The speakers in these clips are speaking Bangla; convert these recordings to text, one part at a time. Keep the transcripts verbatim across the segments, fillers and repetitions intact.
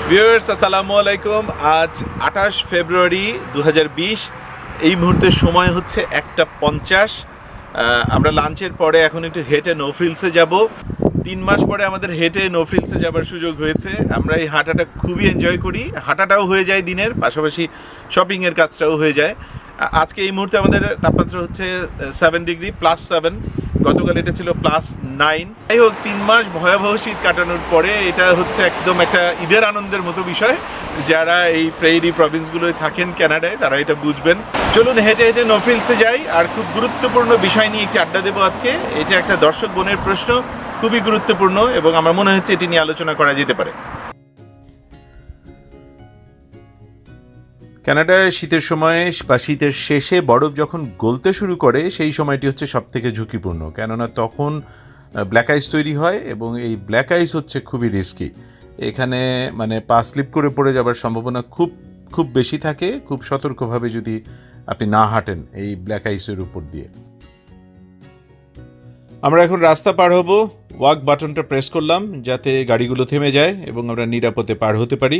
ভিউয়ার্স আসসালামু আলাইকুম। আজ আঠাশ ফেব্রুয়ারি দু হাজার বিশ। এই মুহূর্তে সময় হচ্ছে একটা পঞ্চাশ। আমরা লাঞ্চের পরে এখন একটু হেঁটে নোফিলসে যাব। তিন মাস পরে আমাদের হেঁটে নোফিলসে যাবার সুযোগ হয়েছে। আমরা এই হাঁটাটা খুবই এনজয় করি। হাঁটাটাও হয়ে যায় দিনের, পাশাপাশি শপিংয়ের কাজটাও হয়ে যায়। আজকে এই মুহূর্তে আমাদের তাপমাত্রা হচ্ছে সেভেন ডিগ্রি প্লাস সেভেন। গতকাল এটা ছিল প্লাস নাইন। যাই হোক, তিন মাস ভয়াবহ শীত কাটানোর পরে এটা হচ্ছে একদম একটা ঈদের আনন্দের মতো বিষয়। যারা এই প্রেইরি প্রভিন্সগুলোয় থাকেন কানাডায় তারা এটা বুঝবেন। চলুন হেঁটে হেঁটে নোফিলসে যাই, আর খুব গুরুত্বপূর্ণ বিষয় নিয়ে একটি আড্ডা দেবো আজকে। এটা একটা দর্শক বোনের প্রশ্ন, খুবই গুরুত্বপূর্ণ এবং আমার মনে হচ্ছে এটি নিয়ে আলোচনা করা যেতে পারে। কানাডায় শীতের সময়ে বা শীতের শেষে বরফ যখন গলতে শুরু করে সেই সময়টি হচ্ছে সব থেকে ঝুঁকিপূর্ণ, কেননা তখন ব্ল্যাক আইস তৈরি হয় এবং এই ব্ল্যাক আইস হচ্ছে খুবই রিস্কি। এখানে মানে পা স্লিপ করে পড়ে যাবার সম্ভাবনা খুব খুব বেশি থাকে, খুব সতর্কভাবে যদি আপনি না হাঁটেন এই ব্ল্যাক আইসের উপর দিয়ে। আমরা এখন রাস্তা পার হব। ওয়াক বাটনটা প্রেস করলাম যাতে গাড়িগুলো থেমে যায় এবং আমরা নিরাপদে পার হতে পারি।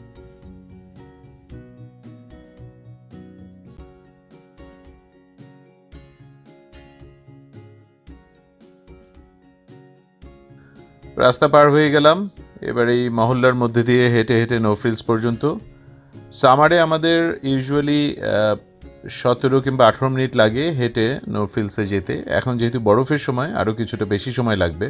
রাস্তা পার হয়ে গেলাম। এবার এই মহল্লার মধ্যে দিয়ে হেঁটে হেঁটে নোফিলস পর্যন্ত। সামারে আমাদের ইউজুয়ালি সতেরো কিংবা আঠেরো মিনিট লাগে হেঁটে নোফিলসে যেতে। এখন যেহেতু বরফের সময় আরও কিছুটা বেশি সময় লাগবে।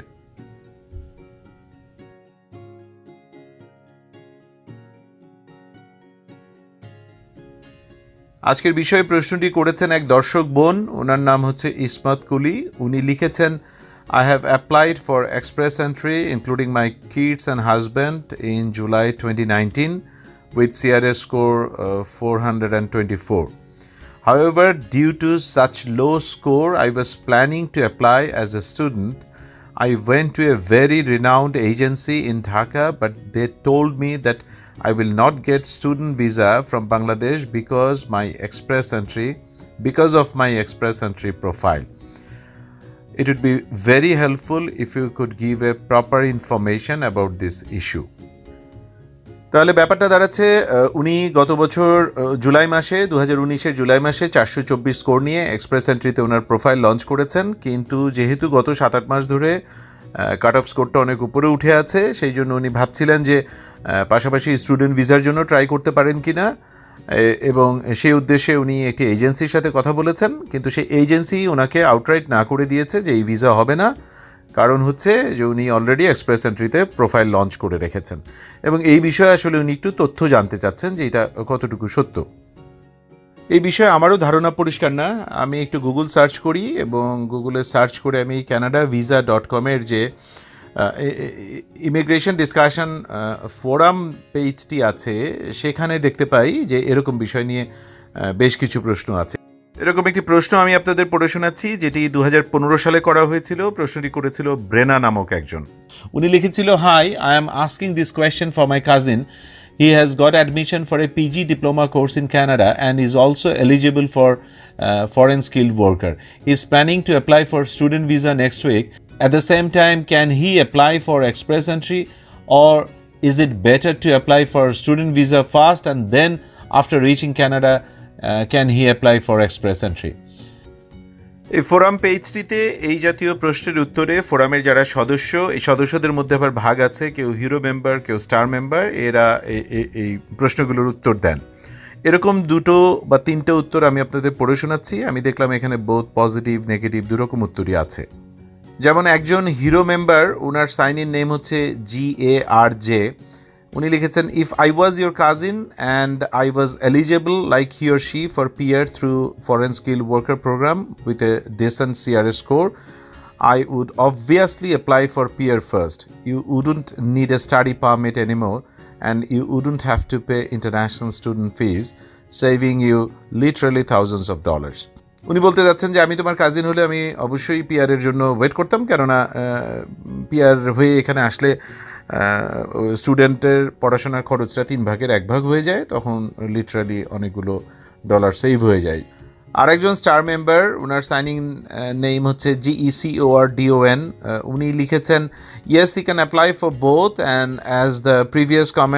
আজকের বিষয়ে প্রশ্নটি করেছেন এক দর্শক বোন, ওনার নাম হচ্ছে ইসমত কুলি। উনি লিখেছেন, I have applied for express entry including my kids and husband in July twenty nineteen with C R S score uh, four hundred twenty-four. However, due to such low score, I was planning to apply as a student. I went to a very renowned agency in Dhaka, but they told me that I will not get student visa from Bangladesh because my express entry because of my express entry profile. It would be very helpful if you could give a proper information about this issue. তাহলে ব্যাপারটা দাঁড়াচ্ছে, উনি গত বছর জুলাই মাসে দু হাজার উনিশের জুলাই মাসে চারশো চব্বিশ স্কোর নিয়ে এক্সপ্রেস এন্ট্রিতে ওনার প্রোফাইল লঞ্চ করেছেন, কিন্তু যেহেতু গত সাত আট মাস ধরে কাট অফ স্কোরটা অনেক উপরে উঠে আছে, সেই জন্য উনি ভাবছিলেন যে পাশাপাশি স্টুডেন্ট ভিসার জন্য ট্রাই করতে পারেন কিনা, এবং সেই উদ্দেশ্যে উনি একটি এজেন্সির সাথে কথা বলেছেন। কিন্তু সেই এজেন্সি ওনাকে আউটরাইট না করে দিয়েছে যে এই ভিসা হবে না, কারণ হচ্ছে যে উনি অলরেডি এক্সপ্রেস এন্ট্রিতে প্রোফাইল লঞ্চ করে রেখেছেন। এবং এই বিষয়ে আসলে উনি একটু তথ্য জানতে চাচ্ছেন যে এটা কতটুকু সত্য। এই বিষয়ে আমারও ধারণা পরিষ্কার না। আমি একটু গুগল সার্চ করি এবং গুগলে সার্চ করে আমি ক্যানাডা ভিসা ডট কমের যে ইমিগ্রেশন ডিসকাশন ফোরাম পেজটি আছে সেখানে দেখতে পাই যে এরকম বিষয় নিয়ে বেশ কিছু প্রশ্ন আছে। এরকম একটি প্রশ্ন আমি আপনাদের পড়ে শোনাচ্ছি, যেটি দু হাজার পনেরো সালে করা হয়েছিল। প্রশ্নটি করেছিল ব্রেনা নামক একজন। উনি লিখেছিল, hi, I am asking this question for my cousin. He has got admission for a P G diploma course in Canada and is also eligible for uh, foreign skilled worker. He is planning to apply for student visa next week. At the same time, can he apply for express entry, or is it better to apply for student visa first and then after reaching Canada uh, can he apply for express entry? এই ফোরাম পেজটিতে এই জাতীয় প্রশ্নের উত্তরে ফোরামের যারা সদস্য, এই সদস্যদের মধ্যে আবার ভাগ আছে, কেউ হিরো মেম্বার, কেউ স্টার মেম্বার, এরা এই প্রশ্নগুলোর উত্তর দেন। এরকম দুটো বা তিনটে উত্তর আমি আপনাদের পড়ে শোনাচ্ছি। আমি দেখলাম এখানে বোথ পজিটিভ নেগেটিভ দুরকম উত্তরই আছে। যেমন একজন হিরো মেম্বার, ওনার সাইন ইন নেম হচ্ছে জি এ আর জে। উনি লিখেছেন, if I was your cousin and I was eligible like he or she for peer through foreign skill worker program with a decent C R S score, I would obviously apply for P R first. You wouldn't need a study permit anymore and you wouldn't have to pay international student fees, saving you literally thousands of dollars. উনি বলতে যাচ্ছেন যে আমি তোমার কাজিন হলে আমি অবশ্যই পিআরের জন্য ওয়েট করতাম, কেননা পিআর হয়ে এখানে আসলে স্টুডেন্টের পড়াশোনার খরচটা তিন ভাগের এক ভাগ হয়ে যায়, তখন লিটারালি অনেকগুলো ডলার সেভ হয়ে যায়। আরেকজন স্টার মেম্বার, ওনার সাইনিং নেম হচ্ছে G E C O R D O N. উনি লিখেছেন, yes he can apply for both and as the previous comment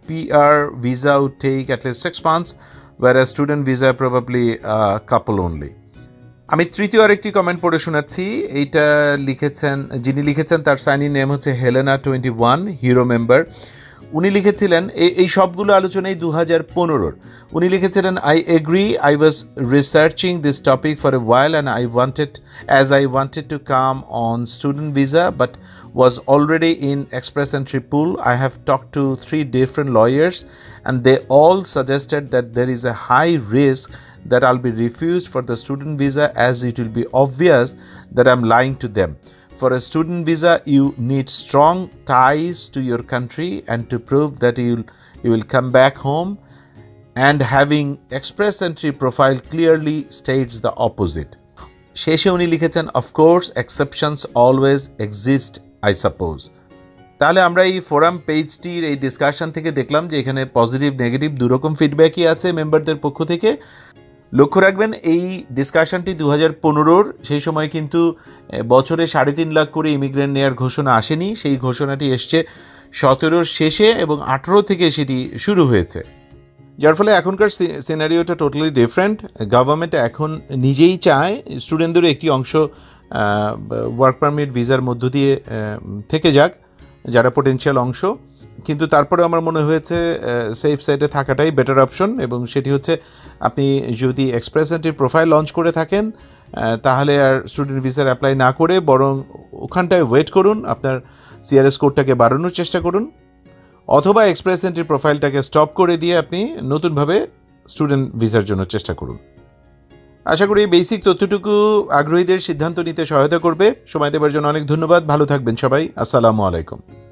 P R visa would take at least six months, whereas student visa probably a couple only. আমি তৃতীয় আরেকটি কমেন্ট পড়ে শোনাচ্ছি। এইটা লিখেছেন, যিনি লিখেছেন তার সাইন নেম হচ্ছে Helena twenty one, hero member. উনি লিখেছিলেন এই সবগুলো আলোচনায় দু হাজার পনেরোর। উনি লিখেছিলেন, I agree, I was researching this topic for a while and I wanted as I wanted to come on student visa but was already in express entry pool. I have talked to three different lawyers and they all suggested that there is a high risk that I'll be refused for the student visa as it will be obvious that I'm lying to them. For a student visa, you need strong ties to your country and to prove that you will, you will come back home, and having express entry profile clearly states the opposite. শেষে উনি লিখেছেন, of course exceptions always exist, I suppose. তাহলে আমরা এই ফোরাম পেজটির এই ডিসকাশন থেকে দেখলাম যে এখানে পজিটিভ নেগেটিভ দুরকম ফিডব্যাকই আছে মেম্বারদের পক্ষ থেকে। লক্ষ্য রাখবেন এই ডিসকাশনটি দু হাজার পনেরোর, সেই সময় কিন্তু বছরে সাড়ে তিন লাখ করে ইমিগ্রেন্ট নেওয়ার ঘোষণা আসেনি। সেই ঘোষণাটি এসছে সতেরোর শেষে এবং আঠেরো থেকে সেটি শুরু হয়েছে, যার ফলে এখনকার সিনারিওটা টোটালি ডিফারেন্ট। গভর্নমেন্ট এখন নিজেই চায় স্টুডেন্টদেরও একটি অংশ ওয়ার্ক পারমিট ভিসার মধ্য দিয়ে থেকে যাক, যারা পোটেনশিয়াল অংশ। কিন্তু তারপরে আমার মনে হয়েছে সেফ সাইডে থাকাটাই বেটার অপশন, এবং সেটি হচ্ছে আপনি যদি এক্সপ্রেস এন্ট্রি প্রোফাইল লঞ্চ করে থাকেন তাহলে আর স্টুডেন্ট ভিসার অ্যাপ্লাই না করে বরং ওখানটায় ওয়েট করুন, আপনার সিআরএস কোডটাকে বাড়ানোর চেষ্টা করুন, অথবা এক্সপ্রেস এন্ট্রি প্রোফাইলটাকে স্টপ করে দিয়ে আপনি নতুনভাবে স্টুডেন্ট ভিসার জন্য চেষ্টা করুন। আশা করি এই বেসিক তথ্যটুকু আগ্রহীদের সিদ্ধান্ত নিতে সহায়তা করবে। সময় দেওয়ার জন্য অনেক ধন্যবাদ। ভালো থাকবেন সবাই। আসসালামু আলাইকুম।